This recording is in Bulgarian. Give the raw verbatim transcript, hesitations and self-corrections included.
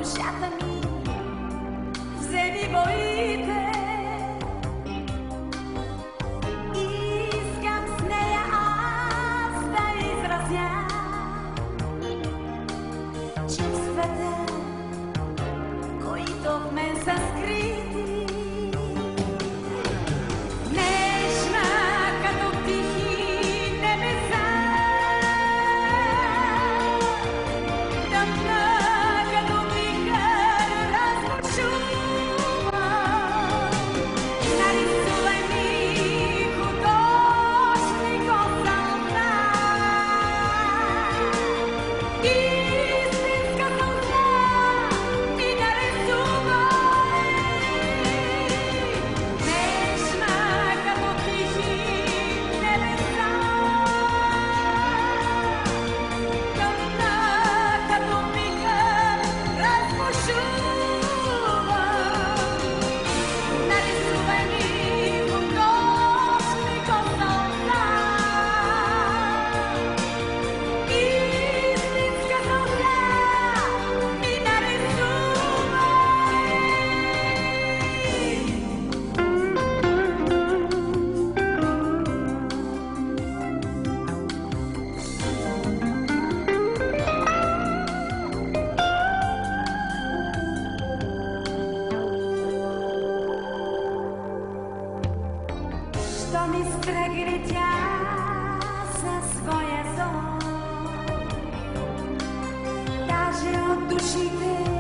душата ми, вземи боите. Искам с нея аз да изразя чувствата, които в мен са скрити. Нежна като тихи небеса, тъмна като вихър разбушува. Нарисувай ми художник от сълза, истинска сълза ми нарисувай. Нежна като тихи небеса, тъмна като вихър разбушува. Нарисувай ми художник от сълза, истинска сълза ми нарисувай. Що ми стрегли тя със своя сон, даже от душите